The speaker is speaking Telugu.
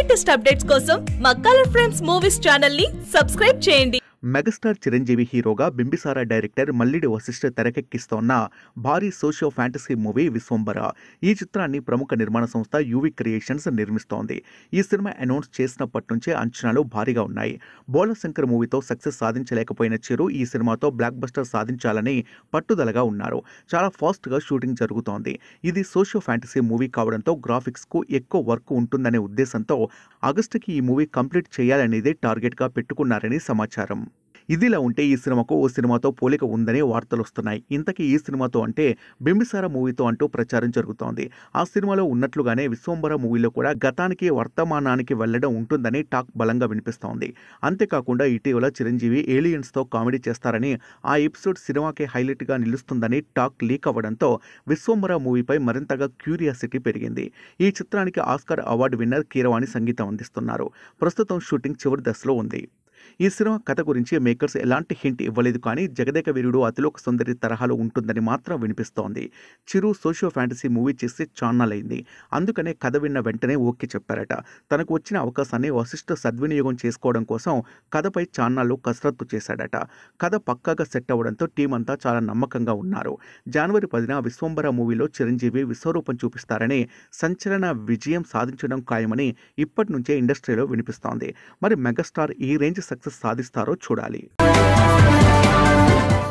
లేటెస్ట్ అప్డేట్స్ కోసం మా కలర్ ఫ్రెండ్స్ మూవీస్ ఛానల్ ని సబ్స్క్రైబ్ చేయండి. మెగాస్టార్ చిరంజీవి హీరోగా బింబిసార డైరెక్టర్ మల్లిడి వశిష్ఠ తెరకెక్కిస్తోన్న భారీ సోషియో ఫ్యాంటసీ మూవీ విశ్వంబర. ఈ చిత్రాన్ని ప్రముఖ నిర్మాణ సంస్థ యూవి క్రియేషన్స్ నిర్మిస్తోంది. ఈ సినిమా అనౌన్స్ చేసినప్పటి నుంచే అంచనాలు భారీగా ఉన్నాయి. బోళశంకర్ మూవీతో సక్సెస్ సాధించలేకపోయిన చిరు ఈ సినిమాతో బ్లాక్ బస్టర్ సాధించాలని పట్టుదలగా ఉన్నారు. చాలా ఫాస్ట్గా షూటింగ్ జరుగుతోంది. ఇది సోషియో ఫ్యాంటసీ మూవీ కావడంతో గ్రాఫిక్స్కు ఎక్కువ వర్క్ ఉంటుందనే ఉద్దేశంతో ఆగస్టుకి ఈ మూవీ కంప్లీట్ చేయాలనేది టార్గెట్గా పెట్టుకున్నారని సమాచారం. ఇదిలా ఉంటే ఈ సినిమాకు ఓ సినిమాతో పోలిక ఉందని వార్తలు వస్తున్నాయి. ఇంతకీ ఈ సినిమాతో అంటే బింబిసార మూవీతో అంటూ ప్రచారం జరుగుతోంది. ఆ సినిమాలో ఉన్నట్లుగానే విశ్వంబర మూవీలో కూడా గతానికి వర్తమానానికి వెళ్లడం ఉంటుందని టాక్ బలంగా వినిపిస్తోంది. అంతేకాకుండా ఇటీవల చిరంజీవి ఏలియన్స్తో కామెడీ చేస్తారని, ఆ ఎపిసోడ్ సినిమాకి హైలైట్గా నిలుస్తుందని టాక్ లీక్ అవ్వడంతో విశ్వంబర మూవీపై మరింతగా క్యూరియాసిటీ పెరిగింది. ఈ చిత్రానికి ఆస్కార్ అవార్డు విన్నర్ కీరవాణి సంగీతం అందిస్తున్నారు. ప్రస్తుతం షూటింగ్ చివరి దశలో ఉంది. ఈ సినిమా కథ గురించి మేకర్స్ ఎలాంటి హింట్ ఇవ్వలేదు, కానీ జగదేక వీరుడు అతిలోక సుందరి తరహాలో ఉంటుందని మాత్రం వినిపిస్తోంది. చిరు సోషియో ఫ్యాంటసీ మూవీ చేసి చాన్నాలైంది. అందుకనే కథ విన్న వెంటనే ఓకే చెప్పారట. తనకు వచ్చిన అవకాశాన్ని వశిష్ఠ సద్వినియోగం చేసుకోవడం కోసం కథపై చాన్నాళ్ళు కసరత్తు చేశాడట. కథ పక్కాగా సెట్ అవ్వడంతో టీం అంతా చాలా నమ్మకంగా ఉన్నారు. జనవరి 10న విశ్వంబర మూవీలో చిరంజీవి విశ్వరూపం చూపిస్తారని, సంచలన విజయం సాధించడం ఖాయమని ఇప్పటి నుంచే ఇండస్ట్రీలో వినిపిస్తోంది. మరి మెగాస్టార్ ఈ రేంజ్ సక్సెస్ సాధిస్తారో చూడాలి.